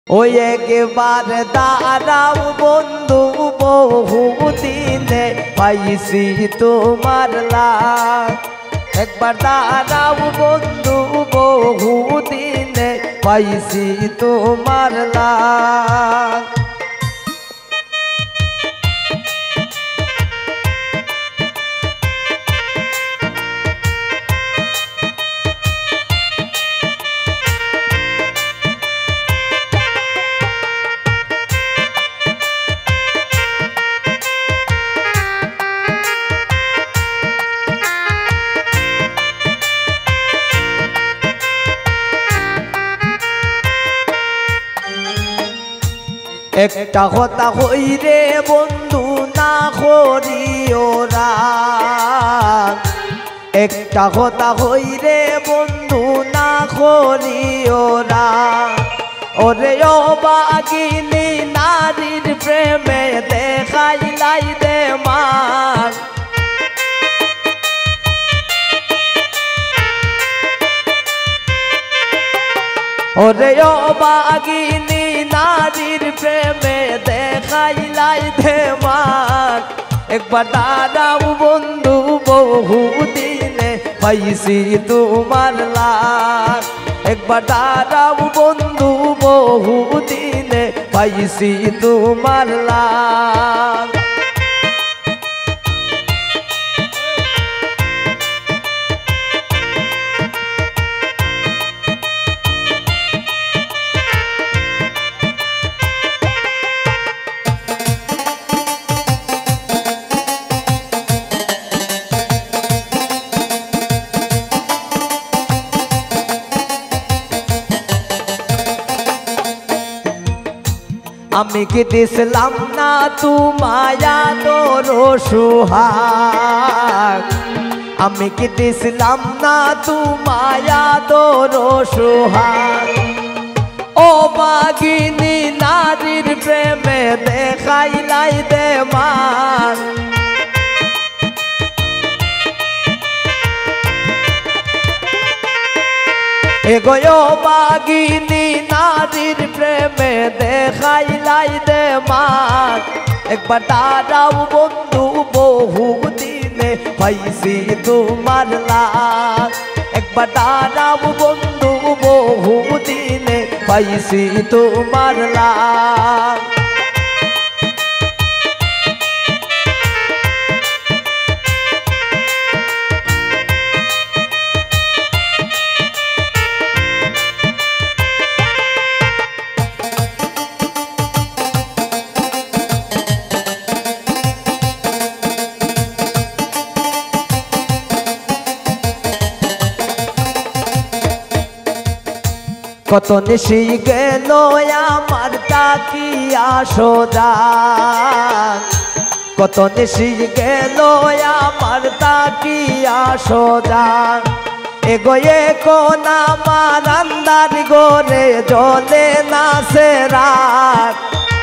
ওই একবার দাঁড়াও বন্ধু বহুদিনে পাইছি তোমার লাগ। একবার দাঁড়াও বন্ধু বহুদিনে পাইছি তোমার লাগ। একটা কথা হইরে বন্ধু না করিও রাগ। একটা কথা হইরে বন্ধু না করিও রাগ। ওরে ও বাগিনী নারীর প্রেমে দেখাইলাই দে মান। ওরে ও বাগিনী নারীর প্রেমে দেখাইলাই দে মান। একবার দাঁড়াও বন্ধু বহুদিনে পাইছি তোমার লাগ। একবার দাঁড়াও বন্ধু বহুদিনে পাইছি তোমার লাগ। আমি কি দিছিলাম না তোমায়া তোর সোহাগ। আমি কি দিছিলাম না তোমায়া তোর সোহাগ। ও বাগিনী নারীর প্রেমে দেখাইলাই দে মান। এগো বাগিনী নারীর প্রেমে দেখাইলাই দে মান। একবার দাঁড়াও বন্ধু বহুদিনে পাইছি তোমার লাগ। একবার দাঁড়াও বন্ধু বহুদিনে পাইছি তোমার লাগ। কত নিশি গেল আমার তাকিয়া সোজা। কত নিশি গেল আমার তাকিয়া সোজা। এগোয়ে কোন আমার আন্দার গোরে জ্বলে না সে রাত।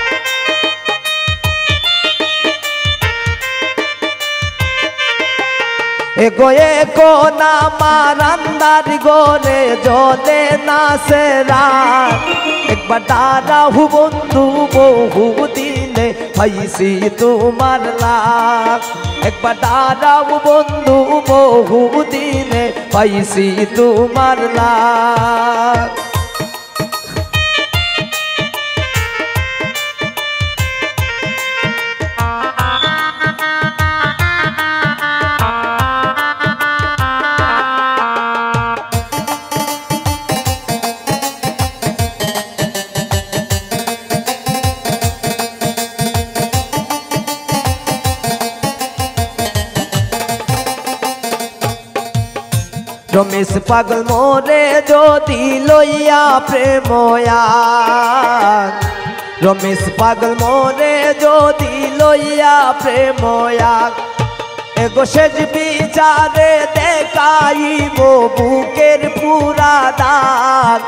এগোয়ে কোন আমার আন্দার গোরে জ্বলে না সে রাত। একবার দাঁড়াও বন্ধু বহুদিনে পাইছি তোমার লাগ। একবার দাঁড়াও বন্ধু বহুদিনে পাইছি তোমার লাগ। রমেশ পাগল মোরে যদি লইয়া প্রেময়া। রমেশ পাগল মোরে যদি লইয়া প্রেময়া। এগো শেষ বিচারে দেখাইব বুকের পুরা দাগ।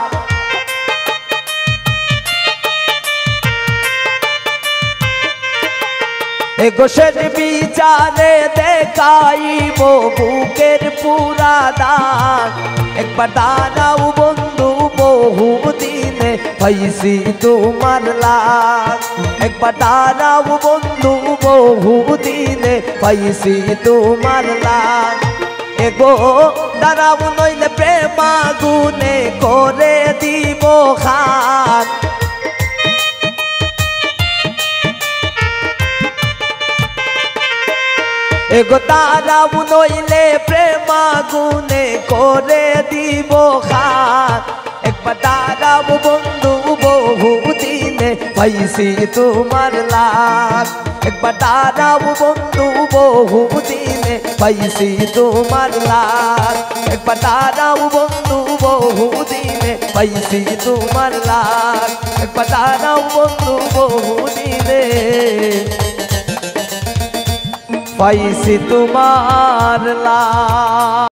এগো শেষ বিচারে দেখাইব বুকের পুরা দাগ। একবার দাঁড়াও বন্ধু বহু দিনে পাইছি তোমার লাগ। একবার দাঁড়াও বন্ধু বহু দিনে পাইছি তোমার লাগ। এগো দাঁড়াও নইলে প্রেম আগুনে করে দিব খাক। এগো দাঁড়াও নইলে প্রেম আগুনে করে দিব খাক। একবার দাঁড়াও বন্ধু বহু দিনে পাইছি তোমার লাগ। একবার দাঁড়াও বন্ধু বহু দিনে পাইছি তোমার লাগ। একবার দাঁড়াও বন্ধু বহু দিনে পাইছি তোমার লাগ। একবার দাঁড়াও বন্ধু বহু দিনে পাইছি তোমার লাগ।